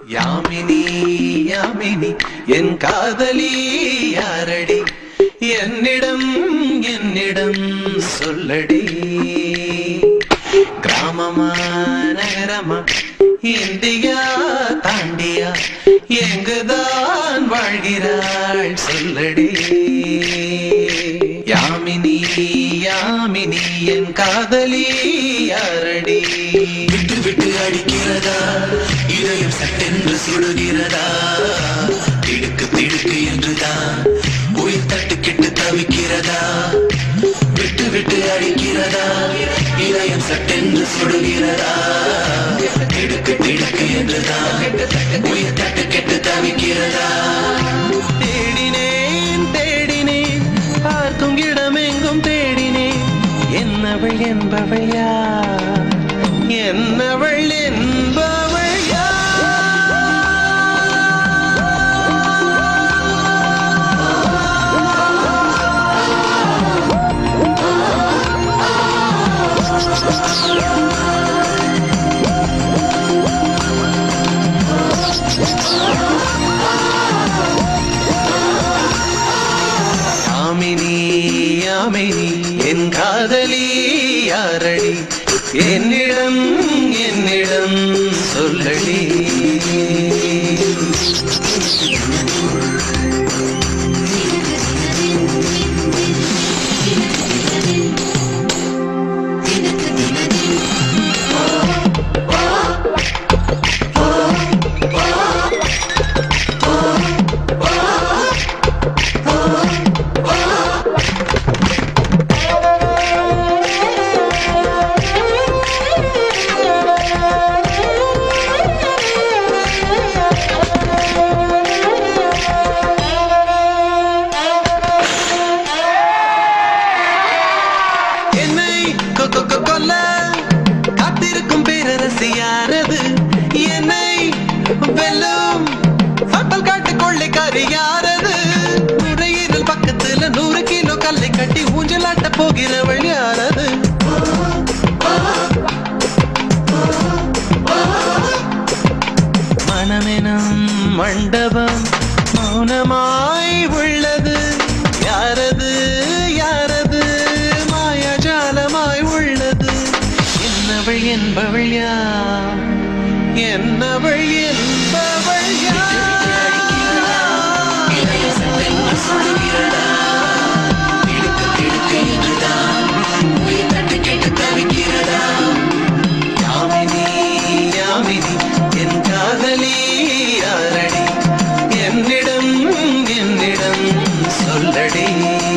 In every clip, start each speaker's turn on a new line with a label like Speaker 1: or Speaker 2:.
Speaker 1: யாமினி யாமினி என் காதலி யாரடி என்னிடம் என்னிடம் சொல்லடி கிராமமா நகரமா இந்தியா தாண்டியா எங்குதான் வாழ்கிறாள் சொல்லடி யாமினி யாமினி என் காதலி யாரடி
Speaker 2: விட்டு விட்டு அடிக்கிறதா இதயம் சட்டென்று சுடுகிறதா திடுக்கு திடுக்கு என்றுதான் உயிர் தட்டு கெட்டு தவிக்கிறதா விட்டு விட்டு அடிக்கிறதா இதயம் சட்டென்று சுடுகிறதா திடுக்கு திடுக்கு என்றுதான் உயிர் தட்டு கெட்டு தவிக்கிறதா
Speaker 1: தேடினேன் தேடினேன் பார்க்கும் இடமெங்கும் தேடினேன் என்னவள் என்பவள் யார் என்னவள் என்பவள் யார் யாமினி யாமினி என் காதலி யாரடி என்னிடம் என்னிடம் சொல்லடி கொல்ல காத்திருக்கும் பேரரசி யாரது என்னை வெல்லும் சட்டல் காட்டு கொள்ளைக்காரி யாரது நுரையீரல் பக்கத்துல 100 கிலோ கல்லை கட்டி ஊஞ்சலாட்ட போகிறவள் யாரது மனமெனும் மண்டபம் மௌனமாய் உள்ளது யாரது யாரது மாயாஜாலமாய் உள்ளது என்னவள் என்பவள் யார் என்னவள் என்பவள் யார் யாமினி யாமினி என் காதலி யாரடி என்னிடம் என்னிடம் சொல்லடி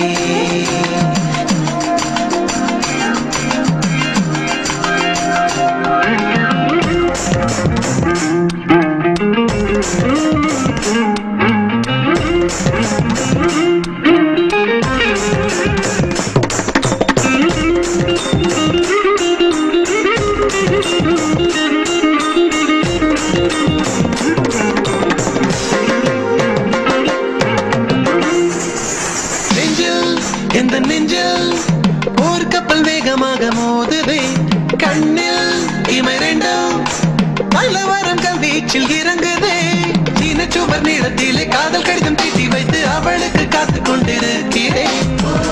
Speaker 1: இந்த நெஞ்சில் ஒரு கப்பல் வேகமாக மோதுதே கண்ணில் இமை ரெண்டும் பலவரம் கல்வீச்சில் இறங்குதே சீன சுவர் நீளத்திலே காதல் கடிதம் தீட்டி வைத்து அவளுக்கு காத்து கொண்டிருக்கிறேன்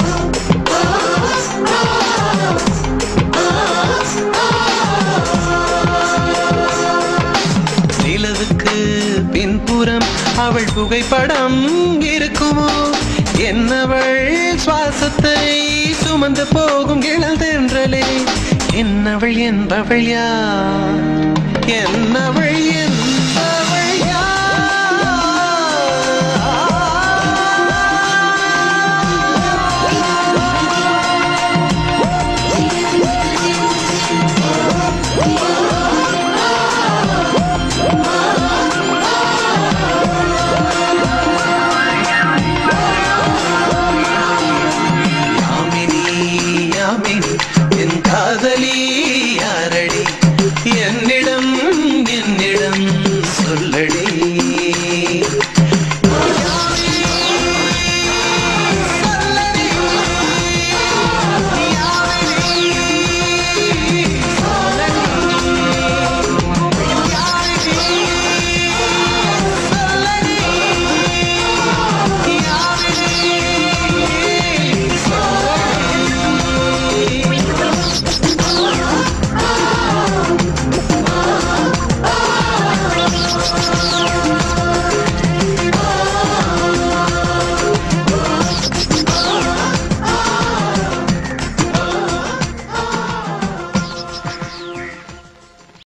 Speaker 1: நிலவுக்கு பின்புறம் அவள் புகைப்படம் இருக்குமோ என்னவள் சுவாசத்தை சுமந்து போகும் இளந்தென்றலே என்னவள் என்பவள் யார்